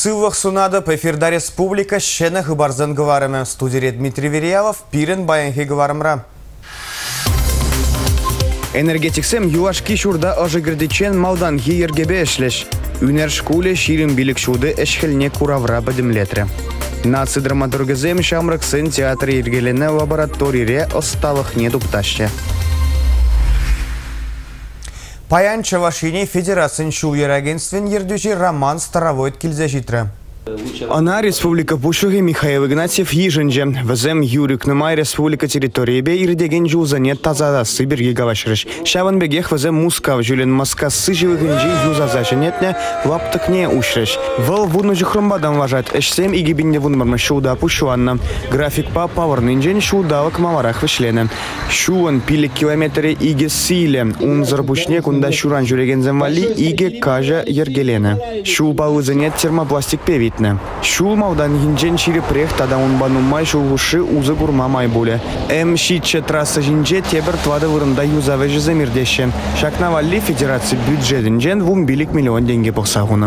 Сывах сунады эфирда республика шені ғыбарзан ғыварымы. Студия Дмитрий Верьялов пирен баянхи ғыварымра. Энергетиксем юашки шурда ажыгырдычен малдан ергебе эшлеш. Үнер шкуле ширин билік шуды эшхелне куравра бадымлетрі. Наци драматургізем шамраксын театр ергелене лабораторире осталых не дуптаще. Паян Чавашини Федерацин шулер агентствен ердюжи Роман Старовойт килзажитры. Она республика Пушуги Михаил Игнатьев еженже. Вазем Юрик Нумай республика территории бе ирдеген жузане тазада Сибирь егавашрыш. Шаван бегех вазем Мускав Жюлен Маска сыжевых инжи юзазача нетне лаптыкне ушрыш. Вал вуднужи хромбадан важат. Эшсем игибинде вунмарма шуда пушуанна. График по паварнинжен шудавак маварах вышлене. Шуан пилик километре иге силе. Un зарбушне кунда шуран жюреген земвали иге кажа ергелене. Шу паузанет термопластик певит. Шул маудан хинжен шире прех тада он банумай шулгуши узы гурма майбуле. Шитче трасса жинже тебер твада вырында юзавежи замирдеше. Шакнавалли федерации бюджетинжен $1 миллион деньги похсагуна.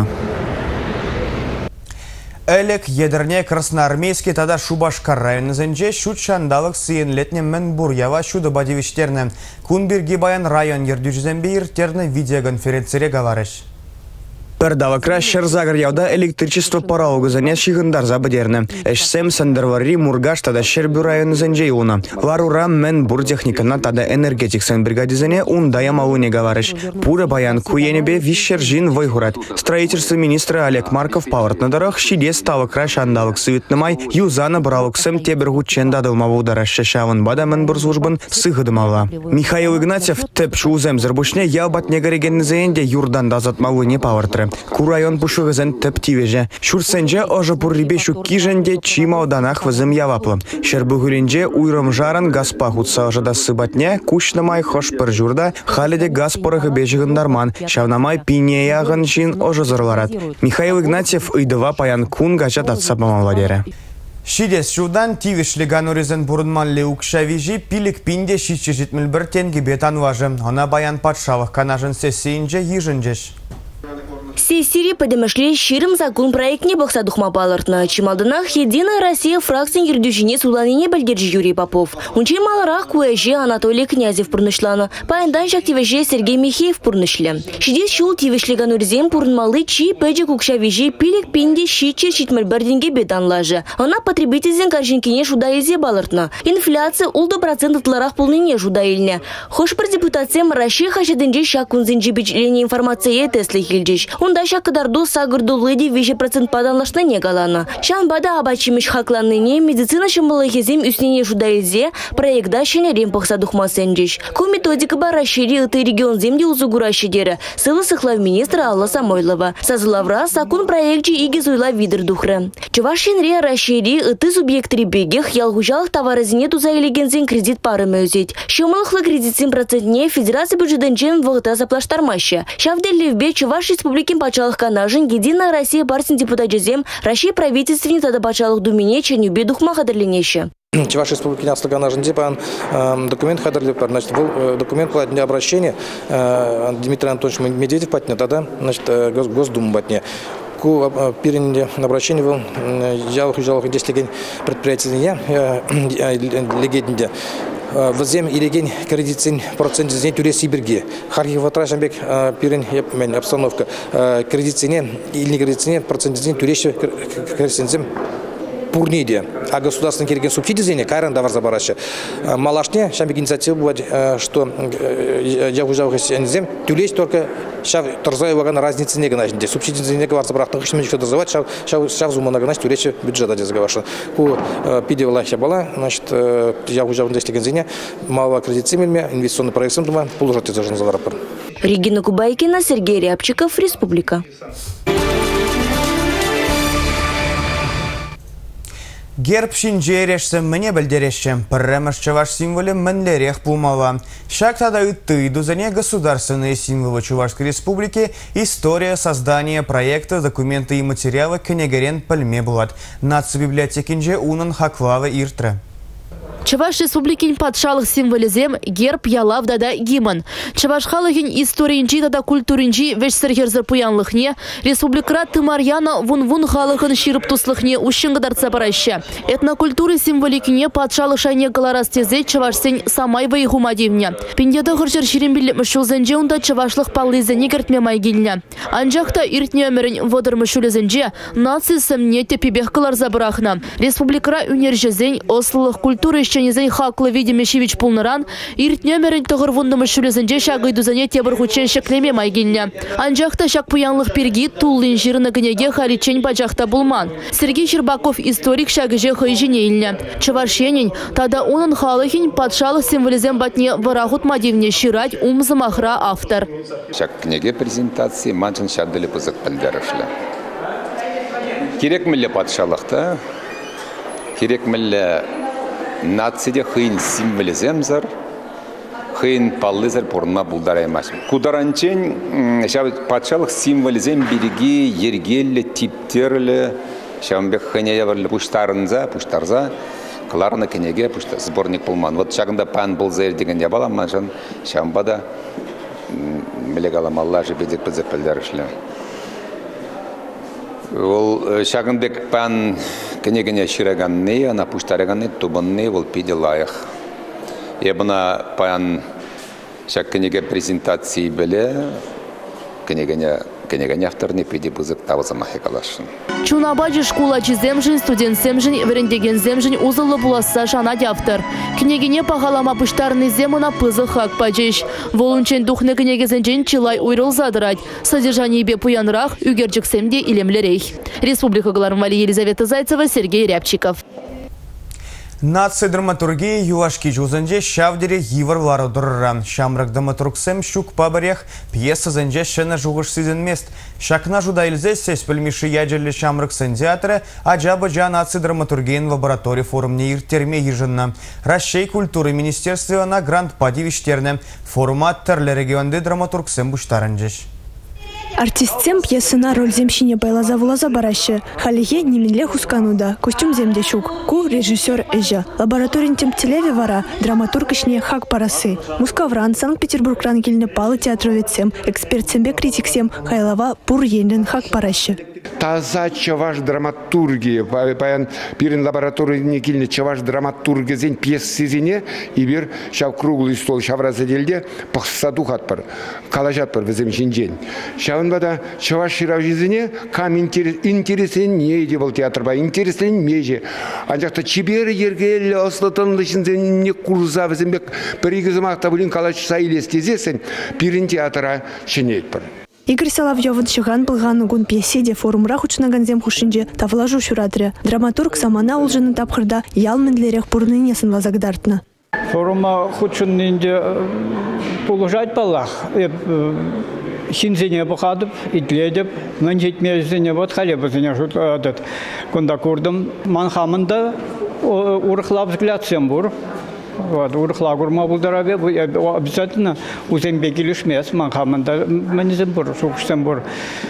Элек едерне красноармейский тада Шубашкар районызынже шут шандалык сыйын летне Менбурьява шуды бадивиштерне. Кунбирги баян район ердюжзембе иртерне видеоконференцире говориш. Пердавакра шерзагар яуда электричество парауга занес шигындар забадерне. Эшсем сандервари Мургаш тада Шербю районы занжейуна. Варура Менбур техникана тада энергетик сан бригадизане ундая малуне говориш. Пура баян куенебе вишержин вайгурат. Строительство министра Олег Марков паварт на дорог шиде ставакра шандалык сыветнамай юзана бралуксем тебергу чендадылмаву удараш шаван бада Менбур службан сыгыдымала. Михаил Игнатьев теп шузем зарбушне ялбат негареген заенде юрдан дазат малуне павартры. Курайон пушугызен тептивеже. Шурсенже ожа пуррибешу киженде чима оданах вазым яваплы. Шербугулинже уйром жаран газ пахутса ожада сыбатне, кушнамай хош пыржурда, халиде газ порығы бежігіндарман, шавнамай пинеягын чин ожа зырларат. Михаил Игнатьев ыйдыва паян кун гачат атсапамаладері. Шидес шудан тивишлі гануризен бұрынманлы укшавижи пилік пинде шитші житміл бір тенгі бетан важы. Она баян патшалық канажын сесейінже ежінжеш. Сессири подемешли ширым закон проектне бақса духма балыртна. Чималдынах Единая Россия фракциян ердюжине суланине бәлдержі Юрий Попов. Унчи маларах куэжи Анатолий Князев пурнышлана. Паяндан жактивежи Сергей Михеев пурнышле. Шидес шул тивешлі ганурзем пурнмалы чи пэджи кукшавижи пилик пинде шичер читмельбердинге беданлажы. Она потребительзен каржинкине шудаилзе балыртна. Инфляция улды процентларах пулныне шудаилне. Хош бір депутациям Россия хашадынже шакунзынжи бичлене информация тесли хилджиш. Унда шакадарду сагырду лыди 20% паданлашна не галана. Шан бада абачимиш хакланныне медицина шамбалахезем үснене жудаилзе проекта шенерем пахса духмасенджиш. Ку методика ба расшири ыты регион земде узугурашидері. Сылы сыхлав министра Алла Самойлова. Сазылавра сакун проектчи иги зуйла видер духры. Чувашинре расшири ыты субъектри бегех ялгужалых товарызине тузайлегензен кредит пары мөзет. Шумалыхлы кредитсин процентне федерация бюджетенчен вғыта заплаштармаще. Шавделливбе Чуваш республики пачалых канажин Единая Россия партиян депутатжезем Россия правительственне тада пачалых думине ченюбе духма хадерленеше. Чуваш республики наслы канажин депан документ хадерлепар. Значит, был документ по обращения Дмитрий Анатольевич Медведев патня тогда, значит, Госдуму патня. Ку перенде обращение был жалых 10 леген предприятия легенде. Вазем илеген кредитсин процент зен тюре Сибирге. Харьков Ватрашамбек пирен обстановка кредитсине или кредитсине процент зен тюреше кредитсин пурниде. А государственный кереген субсидии зене кайран давар забараща. Малашне шамбек инициатива была, что я уже зем тюреш только шав торзай ваган разницы не гнать. Субсидии зене говорят забрахтан хищем что дозывать шав зума на гнать тюреше бюджета дез говорят. Ку пидевала была, значит я уже здесь легензине мало кредитциями инвестиционный проект думаю положить это же на зарапор. Регина Кубайкина, Сергей Рябчиков, Республика. Герб шинжерешсі міне білдереші. Пірреміш чуваш символы мінлерех пулмала. Шак тада үтті дузане государственные символы Чувашской республики, история создания проекта, документы и материалы кенегерен пальме булат. Нацбиблиотекинже унын хаклавы иртры. Чуваш республикин патшалық символизем герб ялавдада гимн. Чуваш халыгин историинчи тада культуринчи вешсергерзер пуянлыхне, республикра тымарьяна вун-вун халыгын ширып туслыхне ущыңгыдарца параща. Этнокультуры символикине патшалық шайне галарас тезе чувашсен самай вайгумадивне. Пиндеда гыржыр ширимбилі мышулзенже унда чувашлық паллизене гертме майгильня. Анжақта иртне өмірін водыр мышулезенже наци сәмне тепебех кылар забырахна. Республикра үнержезен ослылық культуры незен хаклы видимешевич пулныран, иртнемерін тұғырвунды мүшілізінде шағыйдузане тебірғучен шеклеме майгенне. Анжақта шақ пуянлық перги туллин жирыны гінеге халичен бажақта булман. Сергей Щербаков историк шағыже хайжіне илне. Чывашенен, тада оның халыхин патшалық символизем батне варахут мадивне ширать умзамахра автор. Шақ книге презентации манчын шаддылы пызық пілдерішлі. Керек мілі патшалықта, керек мілі нациде хыйн символиземзар, хыйн паллызар порна булдараймас. Кударанчен патшалық символизем береги, ергелі, типтерлі, шамбек хыне яварлы пуштарза, кыларны кенеге сборник пулман. Вот шағында пан бұлзайыр деген ябалам манжан, шамбада мелегаламалла жебедек бізік пілдерішлі. Ол шағынбек пан кенегене шираганны, ана пуштараганны, тубанны, ол пиде лайық. Ебіна пан шақ кенеге презентации біле, кенегене авторны пиде бұзық тавызамахи калашын. Чунабаджи школа чиземжин, студент семжин, верендеген земжин узылы буласа шанад автор. Княгине пағалама пыштарны земына пызы хак паджиш. Волунчен духны княгезенжин чилай уйрыл задырать. Содержание бе пуянрах, үгерджик семде илемлерей. Республика Галармали, Елизавета Зайцева, Сергей Рябчиков. Наци драматургии юлашки жузанже шавдере йыварлары дұрыран. Шамрак драматургсем шук пабарех пьеса занже шена жуғыш сизен мест. Шакна жуда илзе сес пілмеші яджелі шамрак сын театры, аджабы жа наци драматургиен лаборатории форумне иртерме ежынна. Расшей культуры министерства на грант падивиштерне. Форума тірлі регионды драматургсем буштаранжеш. Артистсем пьесына роль земщине байлаза вулаза бараще. Халие неменле хускануда. Костюм земде шук. Ку режиссер эжа. Лабораторин тем телеве вара. Драматург ишне хак парасы. Мускавран, Санкт-Петербург рангельне палы театровецем. Эксперт сембе критиксем. Хайлава пур енлен хак параще. Таза чаваш драматургия. Паян пирин лаборатории некильне чаваш драматургия зен пьес сезине. И бир шав круглый стол шавразаделде пахсаду хатпар. Калажат пар везем жинжен. Бада чаваш ширавжизине кам интересен не едевал театр ба интересен меже. Анжақта чибер ергел ослатан лышынзен не курза везембек перегізімақта бұлін калач сайлес тезесен пирин театра шенет бар. Игорь Соловьевын шыған бұлғаны гун пьеседе форумра хучнаган зем хушинже тавлажу шурадыры. Драматург самана олжының тапқырда ялмінлерек бұрнынесін вазагдартына. Форума хучыннынде полужать балах. Шинзене бухадып, итледіп, мен жетмезіне бот халебізіне жұтадыд. Күнда көрдім, манхамында урықлап взглядсем бұр. Урықла көрма бұлдар абе, обязательно узембекілішмес манхамында менізім бұр, шуқшсем бұр.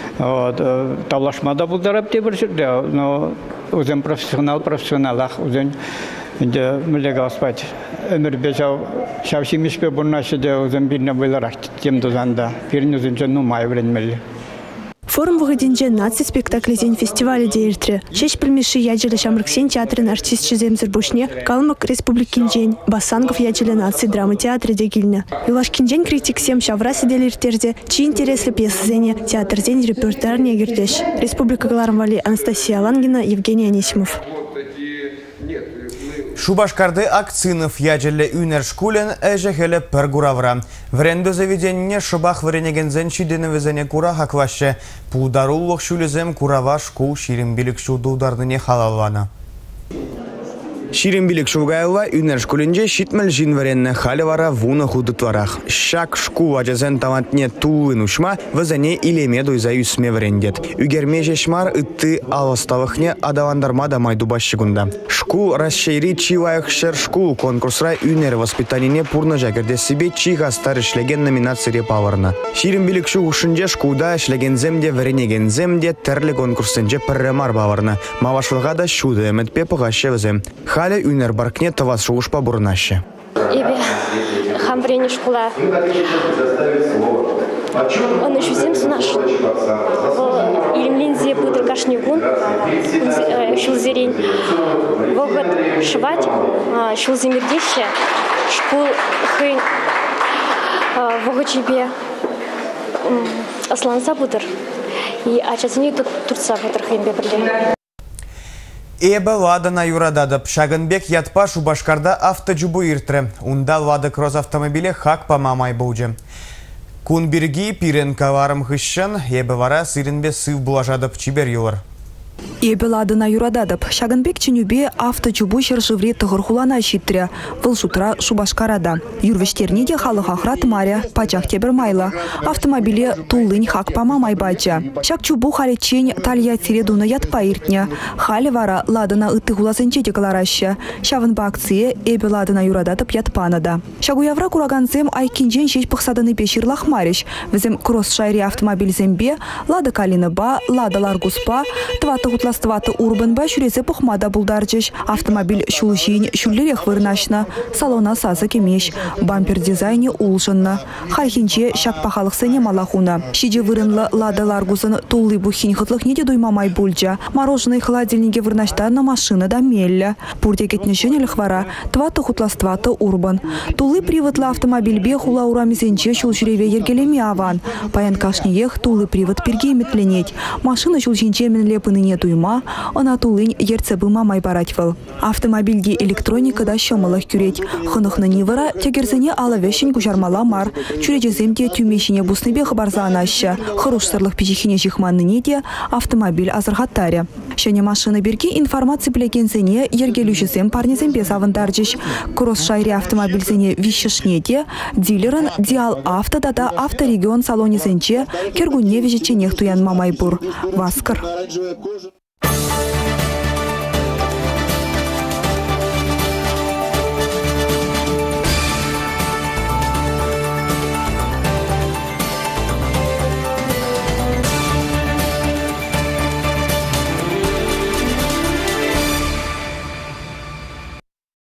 Тавлашмада бұлдар абде бір жүрде, узем профессионалақ, узем мүлеге аспать. Ömür beşav şavşimiş be bunnaşı da uzun birine böyle tiem dozanda birini uzun canı mayvrenmeli. Форум выходинже наци спектакли день фестиваля деиртре. Честь пельмеши яджели шамрыксен театрын артист чиземзер бушне, калмык республикин день, басангов яджели наци драмы театре дегильне. Илашкин день критик сем шавра сидели иртерде, чи интересли пьесы зене, театр день репертуарне гирдеш. Республика Галармали, Анастасия Лангина, Евгений Анисимов. Шубашкарды акцинов яджелі үнер шкулен әжехелі пір гуравра. Вренді заведеніне шыбақ вренегензен шидені візене кура хакваще. Пулдаруллық шулезем курава шкул ширинбилік шудудардыне халалвана. Ширинбилік шугайлы үнер шкулінде шитмел жин варенне халі вара вуны худытварах. Шак шкул ажазен талантне тулын ушма візене илеме дойза үсме варендет. Үгерме жешмар үтті аласталықне адаландарма да майду башшығында. Шкул расшейри чилайық шер шкул конкурсра үнер воспитанине пурна жагерде себе чиха стар ішлеген номинация паварна. Ширинбилік шу ушынже шкулда ішлегенземде варенегенземде тәрлі конкурсенже пірремар баварна. Мавашылға да шуды әмітпе пұғашы візем. Халя юнер баркне тавас шоушпа бурнаще. Эбе хамбрени школа. Он еще всем наш. Илимлензе путер кашнигун. Шулзерень. Вогод швать. Шулземирдище. Школ хын. Вогочебе. Асланса путер. И ачасыне тут турца путер хын бебрле. Эбі ладына юрададып, Шагынбек ятпа Шубашкарда автожубу иртірі. Унда лады кросс автомобиле хак па мамай бұлжы. Кун біргі пирен каварым хыщын, эбі вара сирінбе сыв бұлажадып чибер юлар. Эбі ладына юрададып, Шагынбек ченюбе автожубу шыршывре тұғырхулана шиттірі. Выл шутра Шубашкарада. Юрвештерне де халық ахрат маря, пачақ тебір майла. Автомобиле тулын хак па мамай бача. Шак чубу халечень талья тиредуна ятпа иртня. Хали вара ладына ыттығуласынче декалараща. Шавын ба акция эбі ладына юрададып ятпанада. Шагуявра кураганцем айкинжен шеш пықсадыны пешір лахмариш. Візім кросс-шайри автомобиль зембе, лада калины ба, лада ларгуспа, Хутластваты урбанба шүресе пухмада булдарчыш. Автомобиль шулшин шүллерек вырнашна. Салона сазы кемеш. Бампер дизайне улшынна. Хайхинче шакпахалық сене малахуна. Шиде вырынлы лада ларгусын туллы бухин хытлық неде дуймамай бульджа. Мороженый холодильнике вырнаштарна машина да мелля. Пуртекетнешен эльхвара. Тваты хутластваты урбан. Туллы приводла автомобиль бе хула урамизенче шулширеве ергелеме аван. Паян кашниех туллы привод пергеметленеть. Машина шулшинче мен лепыны туйма, она тулынь ерцебы мамай баратьвал. Автомобильге электроника да щомалах кюреть. Хынықны нивара тегерзіне алавешін кужармала мар. Чуречеземде тюмешіне бусныбе хабарза анаща. Хорошсарлық печехіне жихманны неде автомобиль азырхаттаре. Шене машины берге информация білегензіне ергелюшізем парнезембе завындаржыш. Кросс-шайре автомобильзіне вишешнеде дилерын Диал Авто дада авторегион салонезенче кергуне вежеченех туян мамай бур. Васкар.